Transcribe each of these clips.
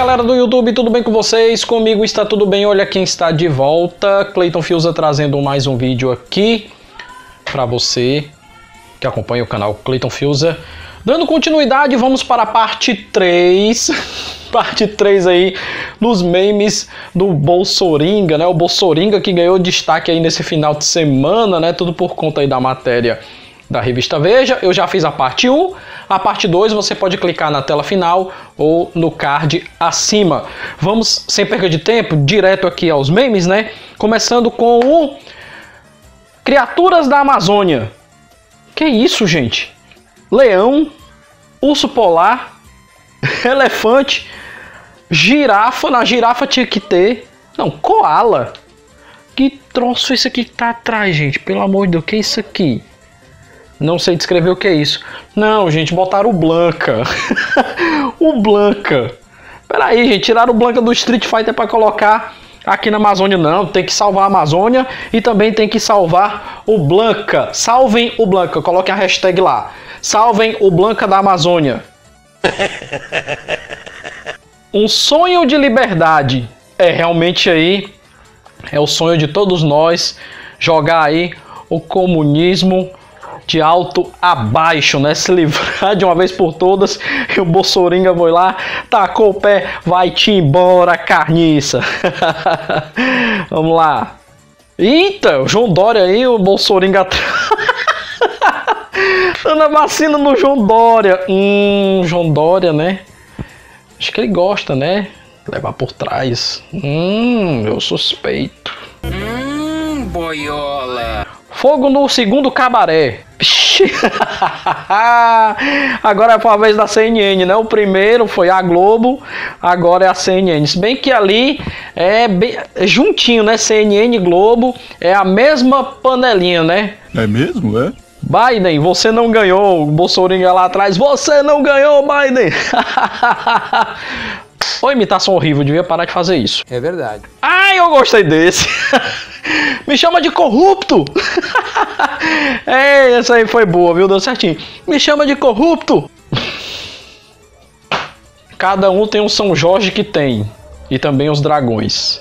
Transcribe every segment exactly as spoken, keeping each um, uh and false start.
galera do YouTube, tudo bem com vocês? Comigo está tudo bem, olha quem está de volta, Clayton Fiuza trazendo mais um vídeo aqui para você que acompanha o canal Clayton Fiuza. Dando continuidade, vamos para a parte três, parte três aí dos memes do Bolsoringa, né? O Bolsoringa que ganhou destaque aí nesse final de semana, né? Tudo por conta aí da matéria da revista Veja. Eu já fiz a parte um, a parte dois você pode clicar na tela final ou no card acima. Vamos, sem perda de tempo, direto aqui aos memes, né? Começando com o Criaturas da Amazônia. Que isso, gente? Leão, urso polar, elefante, girafa. Na girafa tinha que ter... Não, koala. Que troço esse aqui que tá atrás, gente? Pelo amor de Deus, que é isso aqui? Não sei descrever o que é isso. Não, gente, botaram o Blanca. O Blanca. Peraí, gente, tiraram o Blanca do Street Fighter para colocar aqui na Amazônia. Não, tem que salvar a Amazônia e também tem que salvar o Blanca. Salvem o Blanca, coloquem a hashtag lá. Salvem o Blanca da Amazônia. Um sonho de liberdade. É realmente aí, é o sonho de todos nós, jogar aí o comunismo de alto a baixo, né? Se livrar de uma vez por todas. E o Bolsoringa foi lá, tacou o pé, vai-te embora, carniça. Vamos lá. Eita, o João Dória aí, o Bolsoringa dando a vacina no João Dória. Hum, João Dória, né? Acho que ele gosta, né? Levar por trás. Hum, eu suspeito. Hum, boiola. Fogo no segundo cabaré. Agora foi a vez da C N N, né? O primeiro foi a Globo, agora é a C N N. Se bem que ali é, bem, é juntinho, né? C N N e Globo é a mesma panelinha, né? É mesmo, é? Biden, você não ganhou. O Bolsoringa lá atrás, você não ganhou, Biden. Ô, imitação horrível, devia parar de fazer isso. É verdade. Ai, eu gostei desse. Me chama de corrupto. É, essa aí foi boa, viu? Deu certinho. Me chama de corrupto. Cada um tem um São Jorge que tem. E também os dragões.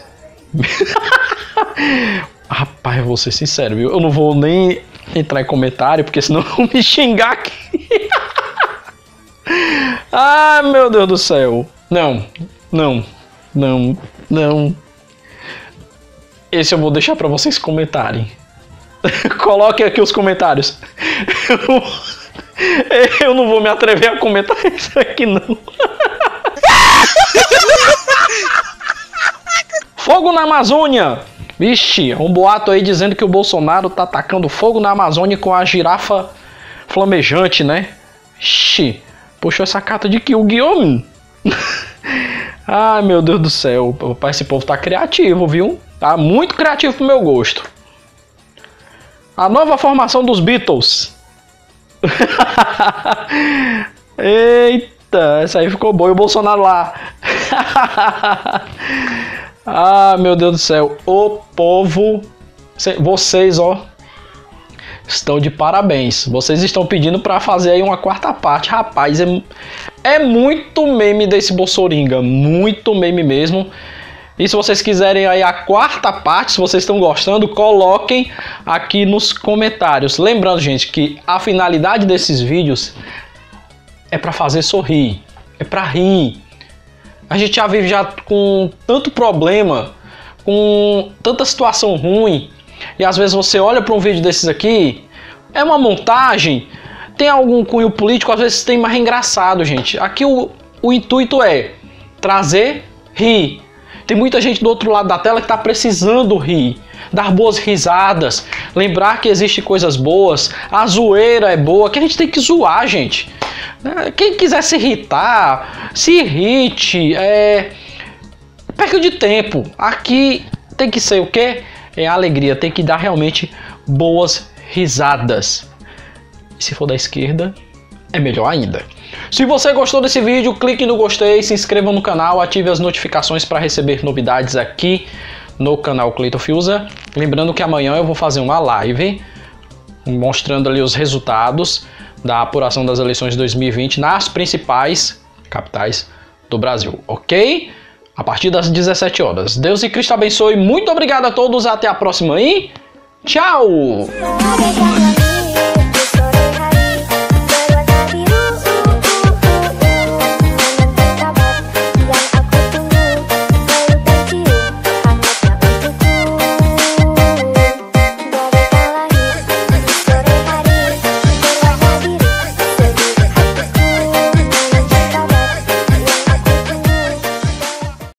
Rapaz, eu vou ser sincero, viu? Eu não vou nem entrar em comentário, porque senão vão me xingar aqui. Ai, meu Deus do céu. Não, não, não, não. Esse eu vou deixar para vocês comentarem. Coloquem aqui os comentários. Eu não, eu não vou me atrever a comentar isso aqui, não. Fogo na Amazônia. Vixe, um boato aí dizendo que o Bolsonaro tá atacando fogo na Amazônia com a girafa flamejante, né? Ixi, puxou essa carta de que o Guilherme. Ai, meu Deus do céu. Esse povo tá criativo, viu? Tá muito criativo pro meu gosto. A nova formação dos Beatles. Eita, essa aí ficou boa. E o Bolsonaro lá. Ah, meu Deus do céu. O povo... Vocês, ó, estão de parabéns. Vocês estão pedindo para fazer aí uma quarta parte. Rapaz, é, é muito meme desse Bolsoringa. Muito meme mesmo. E se vocês quiserem aí a quarta parte, se vocês estão gostando, coloquem aqui nos comentários. Lembrando, gente, que a finalidade desses vídeos é para fazer sorrir. É para rir. A gente já vive já com tanto problema, com tanta situação ruim. E às vezes você olha para um vídeo desses aqui, é uma montagem, tem algum cunho político, às vezes tem mais engraçado, gente. Aqui o, o intuito é trazer, rir. Tem muita gente do outro lado da tela que está precisando rir, dar boas risadas, lembrar que existem coisas boas, a zoeira é boa, que a gente tem que zoar, gente. Quem quiser se irritar, se irrite, é... perca de tempo. Aqui tem que ser o quê? É alegria, tem que dar realmente boas risadas. E se for da esquerda, é melhor ainda. Se você gostou desse vídeo, clique no gostei, se inscreva no canal, ative as notificações para receber novidades aqui no canal Clayton Fiuza. Lembrando que amanhã eu vou fazer uma live mostrando ali os resultados da apuração das eleições de dois mil e vinte nas principais capitais do Brasil, ok? A partir das dezessete horas. Deus e Cristo abençoe. Muito obrigado a todos. Até a próxima e tchau!